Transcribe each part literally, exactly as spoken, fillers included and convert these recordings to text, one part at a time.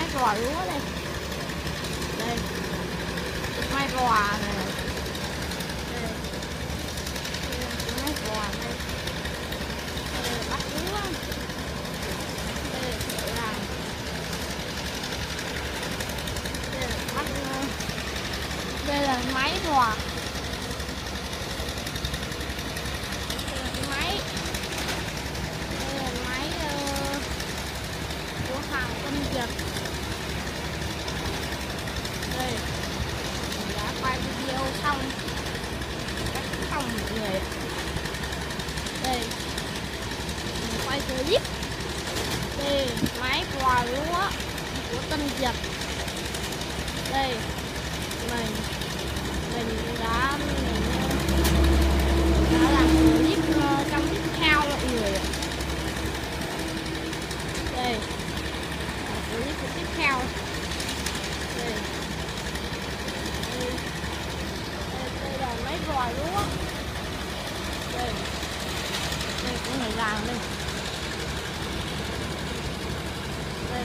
vò lúa đây. Đây. Máy vò này. Đây. Đây là máy vò đây. Đây là bắt lúa. Đây là tự làm. Đây là bắt. Đây là máy vò. Đây, mình đã quay video xong cắt xong mọi người. Đây, mình quay clip. Đây, máy vò lúa của Tân Việt. Đây, mình mình đã mình đã làm clip trong tiếp theo mọi người. Đây, clip tiếp theo. Đây. Đây. Đây, đây là máy vò lúa. Đây. Đây cũng người làm đây. Đây.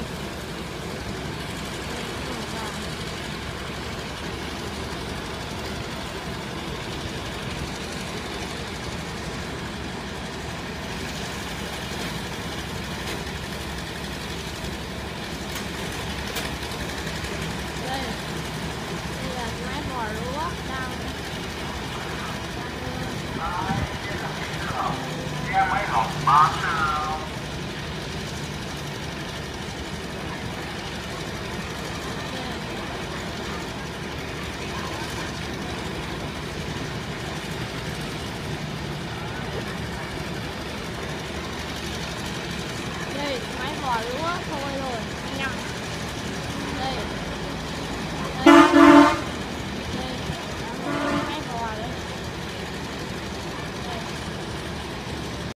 Máy học ba sao. Đây, máy vò lúa thôi rồi, anh em. Đây.